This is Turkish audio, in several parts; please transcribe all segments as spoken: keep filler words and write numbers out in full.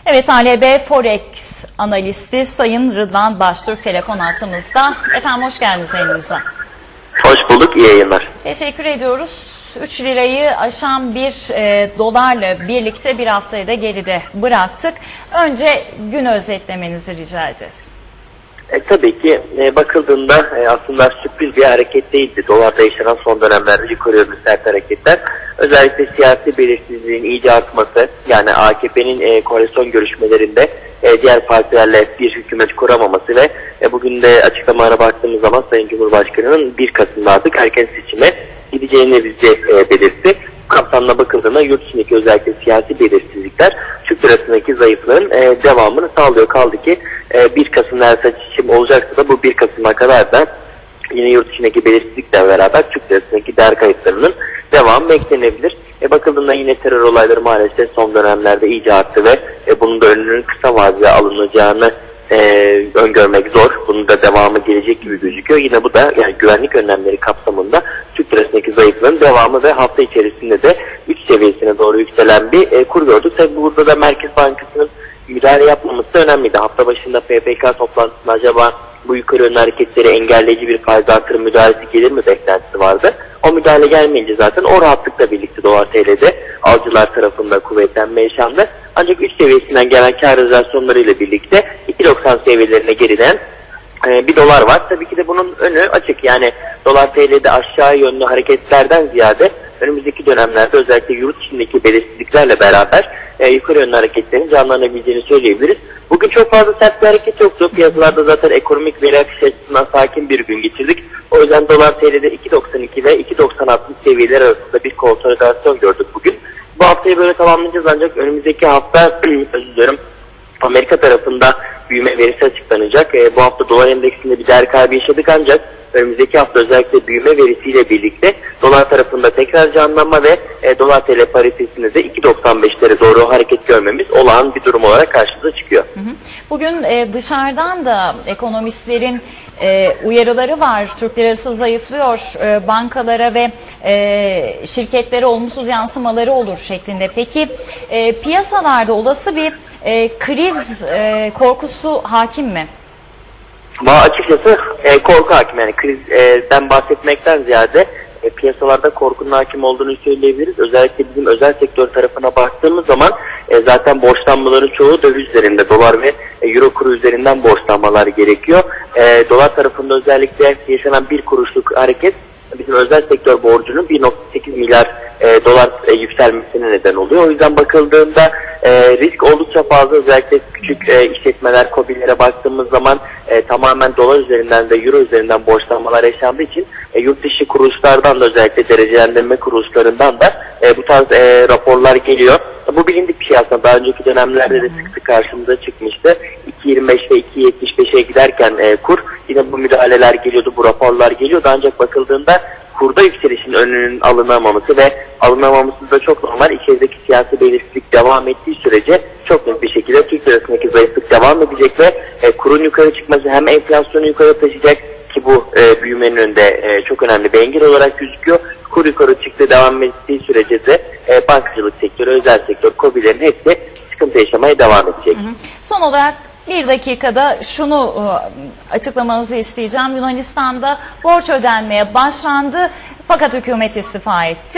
Evet, A L B Forex analisti Sayın Rıdvan Baştürk telefon hattımızda. Efendim hoş geldiniz yayınımıza. Hoş bulduk, iyi yayınlar. Teşekkür ediyoruz. üç lirayı aşan bir e, dolarla birlikte bir haftayı da geride bıraktık. Önce gün özetlemenizi rica edeceğiz. E, tabii ki e, bakıldığında e, aslında sürpriz bir hareket değildi. Dolarda yaşanan son dönemlerde yukarı yönlü sert hareketler. Özellikle siyasi belirsizliğin iyice artması, yani A K P'nin e, koalisyon görüşmelerinde e, diğer partilerle bir hükümet kuramaması ve e, bugün de açıklamalara baktığımız zaman Sayın Cumhurbaşkanı'nın bir Kasım'da artık erken seçime gideceğini bize e, belirtti. Bu kapsamda bakıldığında yurt içindeki özellikle siyasi belirsizlikler Türk lirasındaki zayıflığın e, devamını sağlıyor. Kaldı ki e, bir Kasım'da eğer seçim olacaksa da bu bir Kasım'a kadar da yine yurt içindeki belirsizlikle beraber Türk lirasındaki değer kayıplarının devamı beklenebilir. E, bakıldığında yine terör olayları maalesef son dönemlerde iyice arttı ve e, bunun da önünün kısa vadede alınacağını e, öngörmek zor. Bunun da devamı gelecek gibi gözüküyor. Yine bu da yani güvenlik önlemleri kapsamında Türk lirasındaki zayıflığın devamı ve hafta içerisinde de üç seviyesine doğru yükselen bir e, kur gördük. Tabi burada da Merkez Bankası'nın müdahale yapmaması da önemliydi. Hafta başında P P K toplantısında acaba bu yukarı yönlü hareketleri engelleyici bir faiz artırım müdahalesi gelir mi beklentisi vardı. O müdahale gelmeyince zaten o rahatlıkla birlikte dolar T L'de alıcılar tarafında kuvvetlenme yaşandı. Ancak üç seviyesinden gelen kar realizasyonları ile birlikte iki doksan seviyelerine geriden e, bir dolar var. Tabii ki de bunun önü açık. Yani dolar T L'de aşağı yönlü hareketlerden ziyade önümüzdeki dönemlerde özellikle yurt içindeki belirsizliklerle beraber e, yukarı yönlü hareketlerin canlanabileceğini söyleyebiliriz. Bugün çok fazla sert bir hareket yoktu. Piyasalarda zaten ekonomik veri akışı açısından sakin bir gün geçirdik. O yüzden dolar T L'de iki doksan iki ve iki doksan altmış seviyeler arasında bir konsolidasyon gördük bugün. Bu haftayı böyle tamamlayacağız ancak önümüzdeki hafta özür dilerim Amerika tarafında büyüme verisi açıklanacak. E, bu hafta dolar endeksinde bir değer kaybı yaşadık ancak önümüzdeki hafta özellikle büyüme verisiyle birlikte dolar tarafında tekrar canlanma ve e, dolar T L paritesinde de iki doksan beşlere doğru hareket görmemiz olağan bir durum olarak karşımıza çıkıyor. Hı hı. Bugün e, dışarıdan da ekonomistlerin e, uyarıları var. Türk lirası zayıflıyor, e, bankalara ve e, şirketlere olumsuz yansımaları olur şeklinde. Peki e, piyasalarda olası bir e, kriz e, korkusu hakim mi? Ama açıkçası e, korku hakim, yani krizden bahsetmekten ziyade e, piyasalarda korkunun hakim olduğunu söyleyebiliriz. Özellikle bizim özel sektör tarafına baktığımız zaman e, zaten borçlanmaların çoğu döviz üzerinde, dolar ve e, euro kuru üzerinden borçlanmalar gerekiyor. E, dolar tarafında özellikle yaşanan bir kuruşluk hareket bizim özel sektör borcunun bir nokta sekiz milyar e, dolar e, yükselmesine neden oluyor. O yüzden bakıldığında e, risk oldukça fazla. Özellikle küçük e, işletmeler, KOBİ'lere baktığımız zaman e, tamamen dolar üzerinden ve euro üzerinden borçlanmalar yaşandığı için e, yurt dışı kuruluşlardan da özellikle derecelendirme kuruluşlarından da e, bu tarz e, raporlar geliyor. Bu bilindik bir şey aslında. Daha önceki dönemlerde de sık sık karşımıza çıkmıştı. iki yirmi beş ve iki yetmiş beşe giderken e, kur yine bu müdahaleler geliyordu, bu raporlar geliyordu. Ancak bakıldığında kurda yükselişin önünün alınamaması ve alınamaması da çok normal. İçerideki siyasi belirsizlik devam ettiği sürece çok net bir şekilde Türk lirasındaki zayıflık devam edecek ve e, kurun yukarı çıkması hem enflasyonu yukarı taşıyacak ki bu e, büyümenin önünde e, çok önemli bir engel olarak gözüküyor. Kur yukarı çıktı devam ettiği sürece de e, bankacılık sektörü, özel sektör, KOBİ'lerin hepsi sıkıntı yaşamaya devam edecek. Hı hı. Son olarak bir dakikada şunu açıklamanızı isteyeceğim. Yunanistan'da borç ödenmeye başlandı fakat hükümet istifa etti.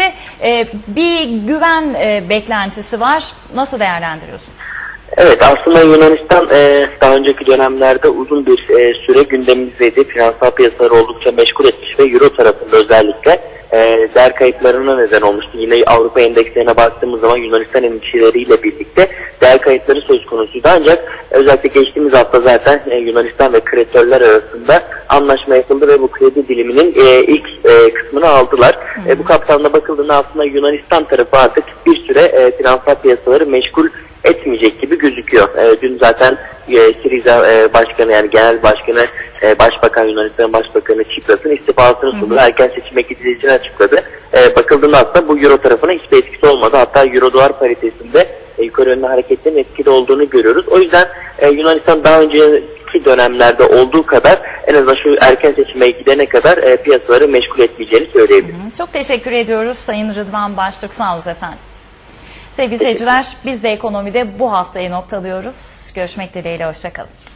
Bir güven beklentisi var. Nasıl değerlendiriyorsunuz? Evet, aslında Yunanistan e, daha önceki dönemlerde uzun bir e, süre gündemimizdeydi. Finansal piyasaları oldukça meşgul etmiş ve Euro tarafında özellikle e, değer kayıplarına neden olmuştu. Yine Avrupa endekslerine baktığımız zaman Yunanistan endişeleriyle birlikte değer kayıpları söz konusuydu. Ancak özellikle geçtiğimiz hafta zaten e, Yunanistan ve kreditörler arasında anlaşma yapıldı ve bu kredi diliminin e, ilk e, kısmını aldılar. E, bu kapsamda bakıldığında aslında Yunanistan tarafı artık bir süre e, finansal piyasaları meşgul etmeyecek gibi gözüküyor. E, dün zaten e, Syriza e, Başkanı, yani Genel Başkanı, e, Başbakan, Yunanistan Başbakanı Tsipras'ın istifasını sundu. Erken seçime gidileceğini açıkladı. E, bakıldığında aslında bu Euro tarafına hiçbir etkisi olmadı. Hatta Euro dolar paritesinde e, yukarı yönlü hareketlerin etkili olduğunu görüyoruz. O yüzden e, Yunanistan daha önceki dönemlerde olduğu kadar en azından şu erken seçime gidene kadar e, piyasaları meşgul etmeyeceğini söyleyebiliriz. Çok teşekkür ediyoruz Sayın Rıdvan Baştürk. Sağ olun efendim. Sevgili seyirciler, biz de ekonomide bu haftayı noktalıyoruz. Görüşmek dileğiyle, hoşça kalın.